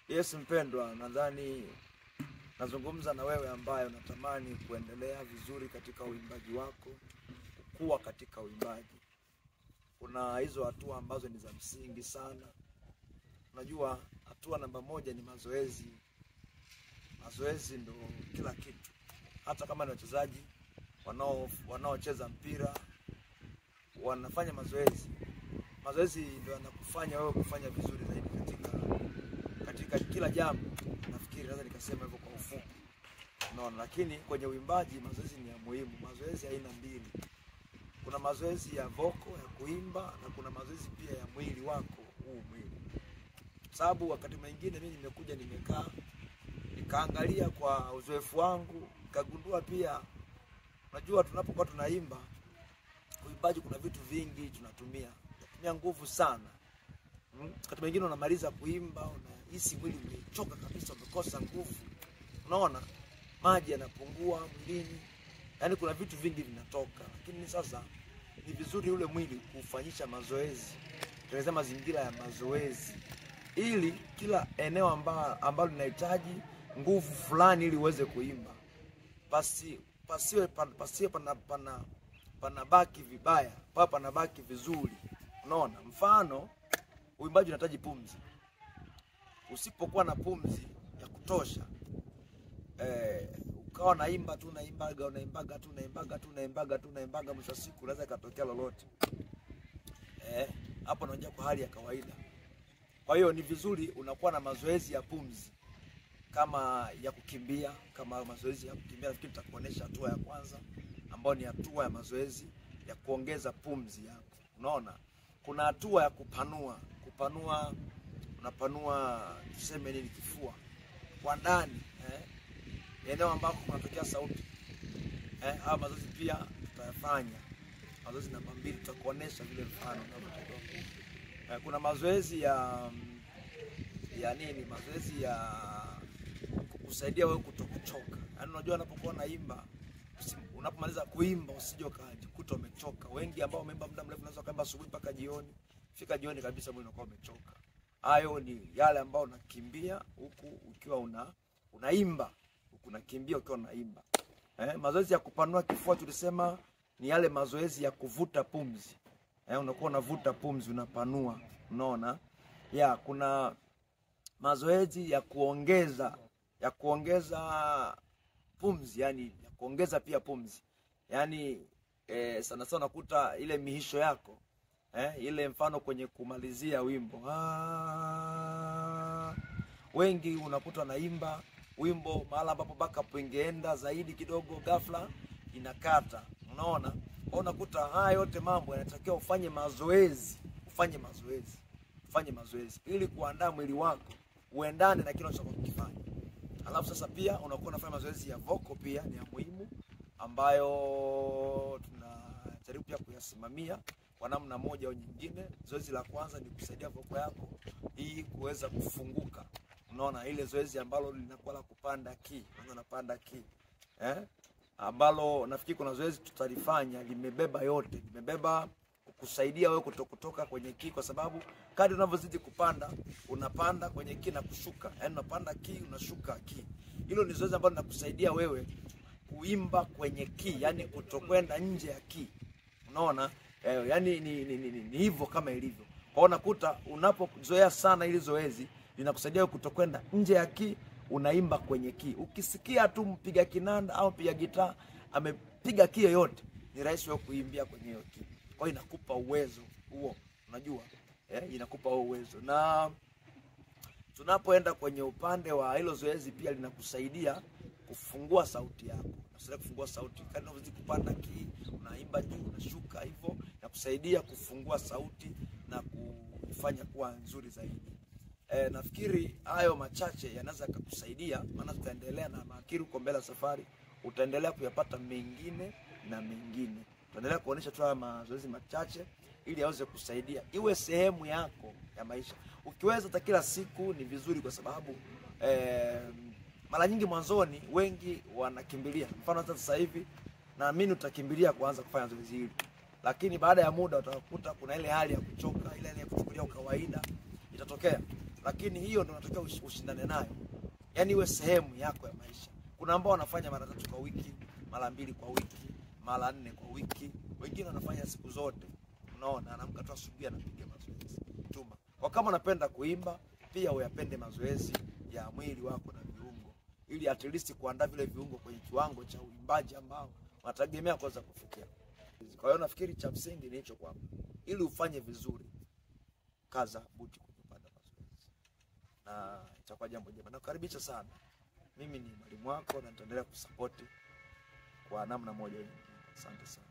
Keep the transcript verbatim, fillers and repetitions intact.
Yes mpendwa, nadhani nazungumza na wewe ambaye unatamani kuendelea vizuri katika uimbaji wako, kukua katika uimbaji. Kuna hizo hatua ambazo ni za msingi sana. Unajua hatua namba moja ni mazoezi. Mazoezi ndo kila kitu. Hata kama ni wachezaji wanao wanaocheza mpira wanafanya mazoezi. Mazoezi ndio yanakufanya wewe kufanya vizuri zaidi katika katika kila jambo. Nafikiri naweza nikasema hivyo kwa ufupi. Unaona, lakini kwenye uimbaji mazoezi ni ya muhimu. Mazoezi aina mbili. Kuna mazoezi ya voko ya kuimba na kuna mazoezi pia ya mwili wako huu mwili. Sababu wakati mwingine mimi nimekuja nimekaa nikaangalia kwa uzoefu wangu, nikagundua pia unajua tunapokuwa tunaimba uimbaji kuna vitu vingi tunatumia. Tunatumia nguvu sana. Hmm? Wakati mwingine unamaliza kuimba unahisi mwili umechoka kabisa, umekosa nguvu. Unaona? Maji yanapungua mwilini. Yaani kuna vitu vingi vinatoka. Lakini sasa ni vizuri ule mwili kufanyisha mazoezi. Tunasema mazingira ya mazoezi. Ili kila eneo ambalo ambalo linahitaji nguvu fulani ili uweze kuimba, Pasi pasiwe pasiwe pana pana panabaki vibaya, papa panabaki vizuri. Unaona? Mfano uimbaji unahitaji pumzi. Usipokuwa na pumzi ya kutosha, eh ukawa naimba tu naimbaga unaimbaga tu naimbaga tu naimbaga tu naimbaga mwisho siku unaweza katokea lolote. Eh hapo unaanza kwa hali ya kawaida. Kwa hiyo ni vizuri unakuwa na mazoezi ya pumzi kama ya kukimbia, kama mazoezi ya kukimbia. Nafikiri nitakuonesha hatua ya kwanza ambayo ni hatua ya mazoezi ya kuongeza pumzi yako. Unaona? Kuna hatua ya kupanua, kupanua unapanua tuseme nini kifua kwa ndani, eh eneo ambako kunatokea sauti. Eh haya mazoezi pia tutayafanya. Mazoezi namba mbili tutakuonesha vile mfano unavyotoka. Eh, kuna mazoezi ya ya nini? Mazoezi ya kukusaidia wewe kutokuchoka. Yaani unajua unapokuwa naimba, unapomaliza kuimba usije ukajikuta umechoka. Wengi ambao wameimba muda mrefu unaweza kaimba asubuhi mpaka jioni, fika jioni kabisa mwili unakuwa umechoka. Hayo ni yale ambao unakimbia huku ukiwa una unaimba, huku unakimbia ukiwa unaimba. Eh, mazoezi ya kupanua kifua tulisema ni yale mazoezi ya kuvuta pumzi. Eh, unakuwa unavuta pumzi unapanua. Unaona? Ya kuna mazoezi ya kuongeza ya kuongeza pumzi, yani ya kuongeza pia pumzi. Yani eh, sana sana unakuta ile mihisho yako eh ile mfano kwenye kumalizia wimbo. Ah, wengi unakuta naimba wimbo mahala ambapo backup ingeenda zaidi kidogo ghafla inakata. Unaona? Unakuta haya yote mambo yanatakiwa ufanye mazoezi, ufanye mazoezi, ufanye mazoezi ili kuandaa mwili wako uendane na kile unachokifanya. Alafu sasa pia unakuwa unafanya mazoezi ya voko pia ni ya muhimu ambayo tunajaribu pia kuyasimamia kwa namna moja au nyingine. Zoezi la kwanza ni kusaidia voko yako hii kuweza kufunguka. Unaona, ile zoezi ambalo linakuwa la kupanda key, kwanza unapanda key. Eh? Ambalo nafikiri kuna zoezi tutalifanya limebeba yote, limebeba kukusaidia wewe kutokutoka kwenye key, kwa sababu kadri unavyozidi kupanda unapanda kwenye key na kushuka. Yaani unapanda key unashuka key. Hilo ni zoezi ambalo linakusaidia wewe kuimba kwenye key, yani kutokwenda nje ya key. Unaona? Eh, yani ni ni, ni, ni, ni hivyo kama ilivyo. Kwa hiyo unakuta unapozoea sana ili zoezi linakusaidia wewe kutokwenda nje ya key, unaimba kwenye key. Ukisikia tu mpiga kinanda au mpiga gitaa amepiga key yoyote, ni rahisi wewe kuimbia kwenye hiyo key. Kwa hiyo inakupa uwezo huo, unajua? Eh, inakupa huo uwezo. Na tunapoenda kwenye upande wa hilo zoezi pia linakusaidia kufungua sauti yako. Unasaidia kufungua sauti. Kadri unavyozidi kupanda key, unaimba juu, unashuka hivyo, inakusaidia kufungua sauti na kufanya kuwa nzuri zaidi. Eh, nafikiri hayo machache yanaweza kukusaidia, maana tutaendelea na makiri uko mbele safari, utaendelea kuyapata mengine na mengine. Tutaendelea kuonesha tu mazoezi machache ili yaweze kusaidia iwe sehemu yako ya maisha. Ukiweza hata kila siku ni vizuri, kwa sababu eh, mara nyingi mwanzoni wengi wanakimbilia. Mfano hata sasa hivi naamini utakimbilia kuanza kufanya zoezi hili. Lakini baada ya muda utakuta kuna ile hali ya kuchoka, ile hali ya kuchukulia kawaida itatokea. lakini hiyo ndio unatakiwa ushindane nayo. Yaani iwe sehemu yako ya maisha. Kuna ambao wanafanya mara tatu kwa wiki, mara mbili kwa wiki, mara nne kwa wiki. Wengine wanafanya siku zote. Unaona, anaamka tu asubuhi anapiga mazoezi. Tuma. Kwa kama unapenda kuimba, pia uyapende mazoezi ya mwili wako na viungo, ili at least kuandaa vile viungo kwenye kiwango cha uimbaji ambao unategemea kwanza kufikia. Kwa hiyo nafikiri cha msingi ni hicho kwamba ili ufanye vizuri, kaza buti kupanda mazoezi. Na itakuwa jambo jema. Nakukaribisha sana. Mimi ni mwalimu wako na nitaendelea kusupport kwa namna moja nyingine. Asante sana.